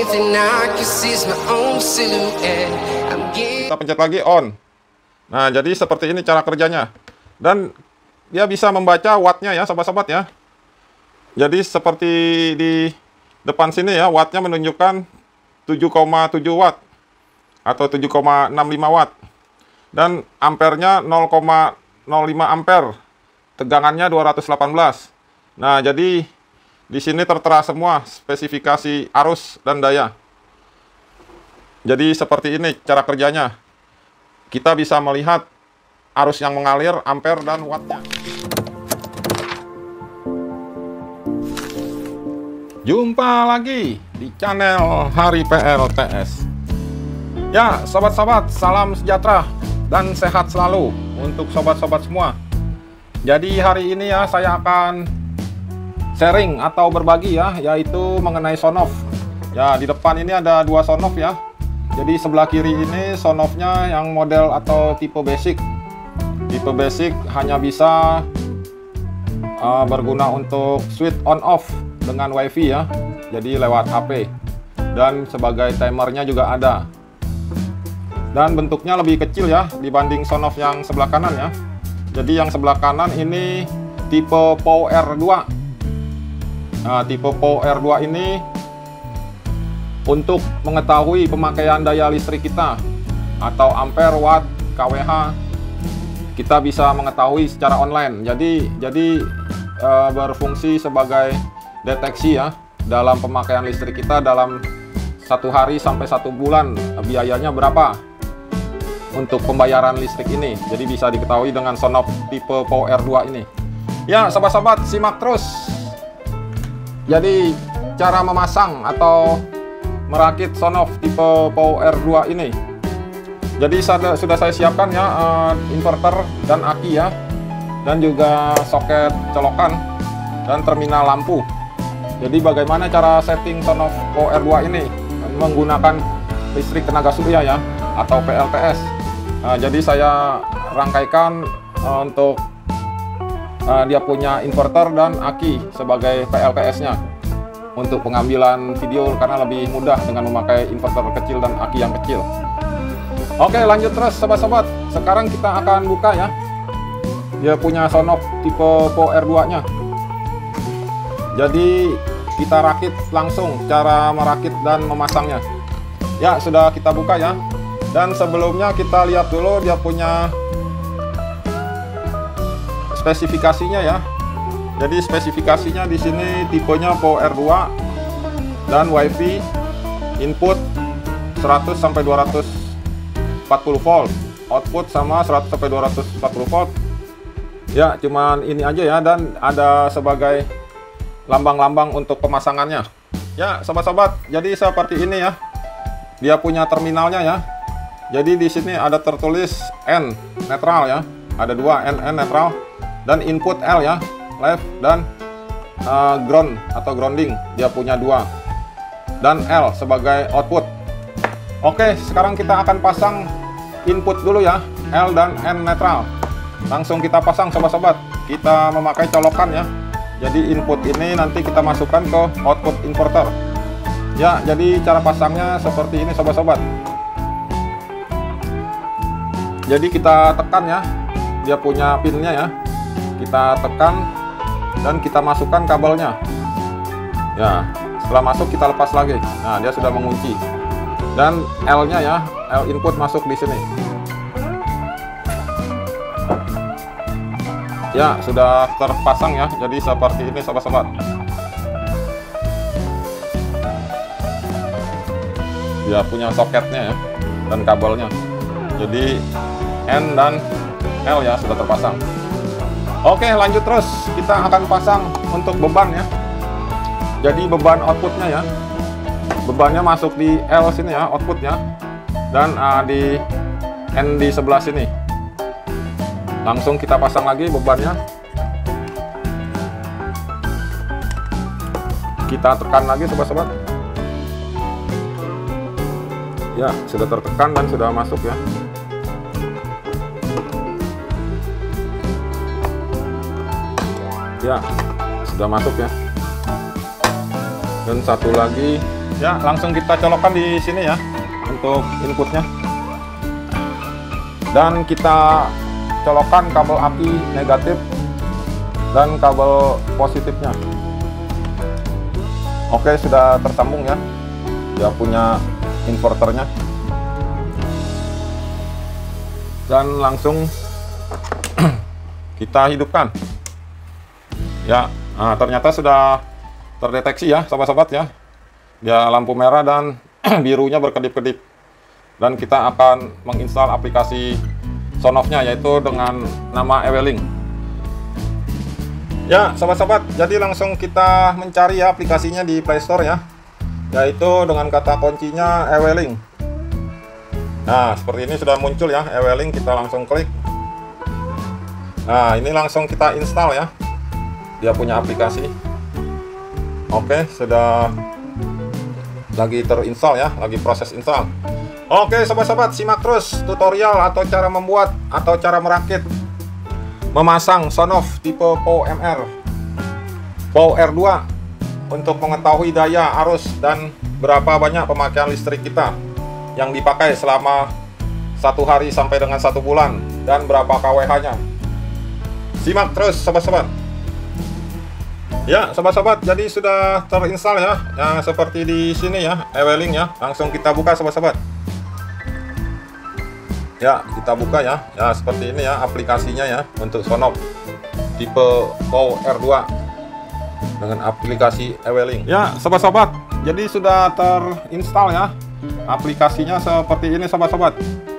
Kita pencet lagi on. Nah, jadi seperti ini cara kerjanya. Dan dia bisa membaca wattnya ya, sobat-sobat ya. Jadi seperti di depan sini ya, wattnya menunjukkan 7,7 watt atau 7,65 watt. Dan ampernya 0,05 ampere. Tegangannya 218. Nah, jadi di sini tertera semua spesifikasi arus dan daya. Jadi seperti ini cara kerjanya. Kita bisa melihat arus yang mengalir, ampere dan wattnya. Jumpa lagi di channel Hari PLTS. Ya, sobat-sobat, salam sejahtera dan sehat selalu untuk sobat-sobat semua. Jadi hari ini ya saya akan sharing atau berbagi ya, yaitu mengenai sonoff. Ya, di depan ini ada dua sonoff ya. Jadi sebelah kiri ini sonoffnya yang model atau tipe basic. Tipe basic hanya bisa berguna untuk switch on off dengan wifi ya. Jadi lewat HP. Dan sebagai timernya juga ada. Dan bentuknya lebih kecil ya dibanding sonoff yang sebelah kanan ya. Jadi yang sebelah kanan ini tipe POW R2. Nah, tipe POW R2 ini untuk mengetahui pemakaian daya listrik kita atau ampere, watt, kWh, kita bisa mengetahui secara online. Jadi berfungsi sebagai deteksi ya dalam pemakaian listrik kita dalam 1 hari sampai 1 bulan, biayanya berapa untuk pembayaran listrik ini. Jadi bisa diketahui dengan sonoff tipe POW R2 ini. Ya, sobat-sobat, simak terus. Jadi cara memasang atau merakit sonoff tipe POW R2 ini. Jadi sudah saya siapkan ya inverter dan aki ya, dan juga soket colokan dan terminal lampu. Jadi bagaimana cara setting sonoff POW R2 ini menggunakan listrik tenaga surya ya atau PLTS. Nah, jadi saya rangkaikan untuk dia punya inverter dan aki sebagai PLTS-nya untuk pengambilan video karena lebih mudah dengan memakai inverter kecil dan aki yang kecil. Oke, lanjut terus sobat-sobat. Sekarang kita akan buka ya. Dia punya sonoff tipe POW R2-nya. Jadi kita rakit langsung cara merakit dan memasangnya. Ya, sudah kita buka ya. Dan sebelumnya kita lihat dulu dia punya spesifikasinya ya. Jadi spesifikasinya di sini tipenya POW R2 dan WiFi input 100 sampai 240 volt, output sama 100 sampai 240 volt. Ya, cuman ini aja ya, dan ada sebagai lambang-lambang untuk pemasangannya. Ya, sobat-sobat, jadi seperti ini ya. Dia punya terminalnya ya. Jadi di sini ada tertulis N netral ya, ada dua N netral, dan input L ya, left, dan ground atau grounding dia punya 2, dan L sebagai output. Oke, sekarang kita akan pasang input dulu ya, L dan N netral. Langsung kita pasang sobat-sobat. Kita memakai colokan ya. Jadi input ini nanti kita masukkan ke output inverter. Ya, jadi cara pasangnya seperti ini sobat-sobat. Jadi kita tekan ya, dia punya pinnya ya, kita tekan dan kita masukkan kabelnya. Ya, setelah masuk kita lepas lagi. Nah, dia sudah mengunci. Dan L-nya ya, L input masuk di sini. Ya, sudah terpasang ya, jadi seperti ini sobat-sobat. Dia punya soketnya ya, dan kabelnya. Jadi N dan L ya sudah terpasang. Oke, lanjut terus. Kita akan pasang untuk beban ya. Jadi beban outputnya ya, bebannya masuk di L sini ya, outputnya, dan di N di sebelah sini. Langsung kita pasang lagi bebannya. Kita tekan lagi sobat-sobat. Ya, sudah tertekan dan sudah masuk ya. Ya, sudah masuk ya. Dan satu lagi Ya, langsung kita colokkan di sini ya untuk inputnya. Dan kita colokkan kabel aki negatif dan kabel positifnya. Oke, sudah tersambung ya. Dia punya inverternya. Dan langsung kita hidupkan. Ya, nah, ternyata sudah terdeteksi ya, sobat-sobat ya. Dia lampu merah dan birunya berkedip-kedip. Dan kita akan menginstal aplikasi Sonoff-nya, yaitu dengan nama Ewelink. Ya, sobat-sobat, jadi langsung kita mencari ya aplikasinya di Play Store ya, yaitu dengan kata kuncinya Ewelink. Nah, seperti ini sudah muncul ya Ewelink, kita langsung klik. Nah, ini langsung kita install ya. Dia punya aplikasi. Oke, sudah lagi terinstall ya, lagi proses install. Oke, sobat-sobat, simak terus tutorial atau cara membuat atau cara merakit memasang Sonoff tipe POW-MR POW-R2 untuk mengetahui daya arus dan berapa banyak pemakaian listrik kita yang dipakai selama 1 hari sampai dengan 1 bulan dan berapa kWh-nya. Simak terus sobat-sobat. Ya, sobat-sobat, jadi sudah terinstall ya. Yang seperti di sini ya, Ewelink ya. Langsung kita buka sobat-sobat. Ya, kita buka ya. Ya, seperti ini ya aplikasinya ya untuk Sonoff tipe POW-R2 dengan aplikasi Ewelink. Ya, sobat-sobat, jadi sudah terinstall ya. Aplikasinya seperti ini sobat-sobat.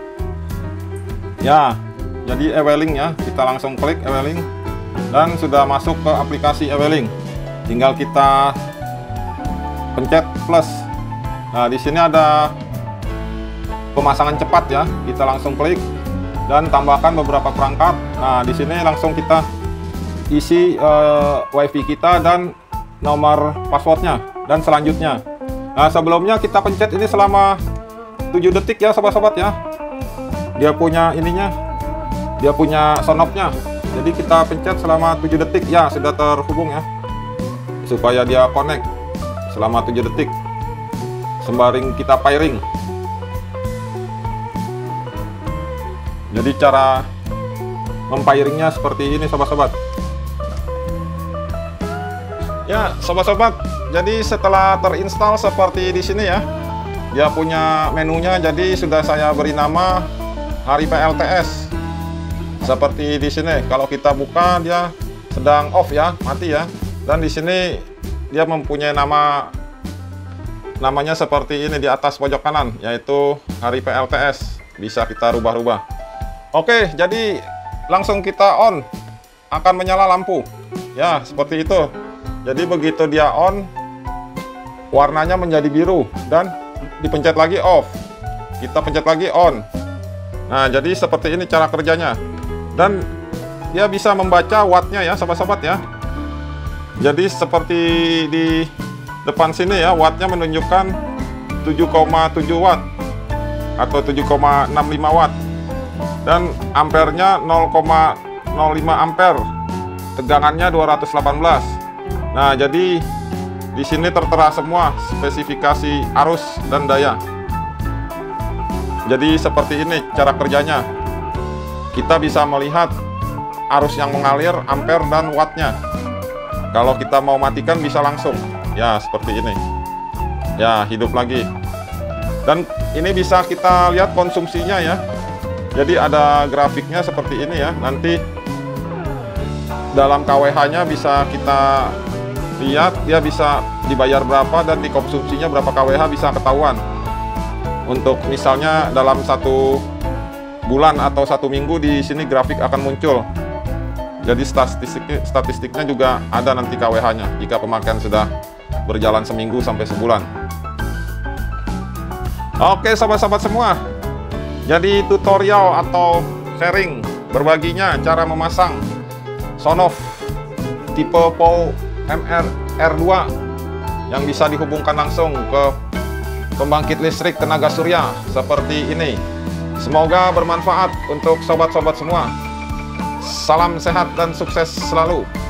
Ya, jadi Ewelink ya. Kita langsung klik Ewelink dan sudah masuk ke aplikasi Ewelink. Tinggal kita pencet plus. Nah, di sini ada pemasangan cepat ya, kita langsung klik dan tambahkan beberapa perangkat. Nah, di sini langsung kita isi WiFi kita dan nomor passwordnya dan selanjutnya. Nah, sebelumnya kita pencet ini selama 7 detik ya sobat-sobat ya. Dia punya ininya, dia punya Sonoff-nya. Jadi kita pencet selama 7 detik ya, sudah terhubung ya, supaya dia connect selama 7 detik sembari kita pairing. Jadi cara mempairingnya seperti ini sobat-sobat. Ya, sobat-sobat, jadi setelah terinstall seperti di sini ya, dia punya menunya. Jadi sudah saya beri nama Hari PLTS. Seperti di sini, kalau kita buka dia sedang off ya, mati ya. Dan di sini dia mempunyai namanya seperti ini di atas pojok kanan, yaitu Hari PLTS. Bisa kita rubah-rubah. Oke, jadi langsung kita on, akan menyala lampu. Ya, seperti itu. Jadi begitu dia on, warnanya menjadi biru dan dipencet lagi off. Kita pencet lagi on. Nah, jadi seperti ini cara kerjanya. Dan dia bisa membaca wattnya ya, sobat-sobat ya. Jadi seperti di depan sini ya, wattnya menunjukkan 7,7 watt atau 7,65 watt. Dan ampernya 0,05 ampere, tegangannya 218. Nah, jadi di sini tertera semua spesifikasi arus dan daya. Jadi seperti ini cara kerjanya. Kita bisa melihat arus yang mengalir, ampere dan wattnya. Kalau kita mau matikan bisa langsung. Ya, seperti ini. Ya, hidup lagi. Dan ini bisa kita lihat konsumsinya ya. Jadi ada grafiknya seperti ini ya. Nanti dalam kWh-nya bisa kita lihat, dia bisa dibayar berapa dan dikonsumsinya berapa kWh bisa ketahuan. Untuk misalnya dalam 1 bulan atau 1 minggu, di sini grafik akan muncul. Jadi statistiknya juga ada nanti kWh-nya jika pemakaian sudah berjalan seminggu sampai sebulan. Oke sobat-sobat semua, jadi tutorial atau sharing berbaginya cara memasang Sonoff tipe POW-MR R2 yang bisa dihubungkan langsung ke pembangkit listrik tenaga surya seperti ini. Semoga bermanfaat untuk sobat-sobat semua. Salam sehat dan sukses selalu.